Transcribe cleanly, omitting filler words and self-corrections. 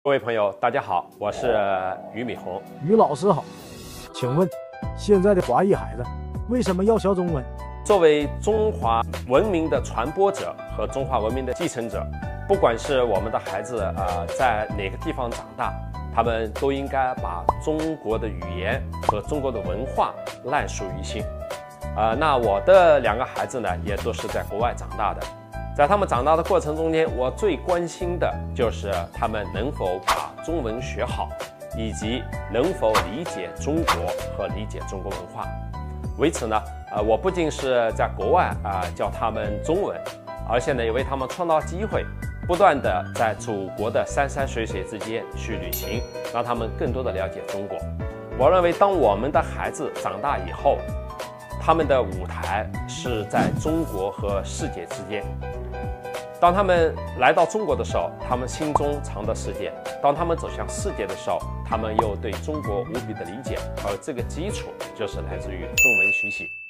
各位朋友，大家好，我是俞敏洪。 俞老师好，请问现在的华裔孩子为什么要学中文？ 作为中华文明的传播者和中华文明的继承者，不管是我们的孩子在哪个地方长大，他们都应该把中国的语言和中国的文化烂熟于心。那我的2个孩子呢，也都是在国外长大的。在他们长大的过程中间，我最关心的就是他们能否把中文学好，以及能否理解中国和理解中国文化。为此呢，我不仅是在国外教他们中文，而且呢也为他们创造机会，不断的在祖国的山山水水之间去旅行，让他们更多的了解中国。我认为，当我们的孩子长大以后，他们的舞台是在中国和世界之间。当他们来到中国的时候，他们心中藏的世界；当他们走向世界的时候，他们又对中国无比的理解。而这个基础就是来自于中文学习。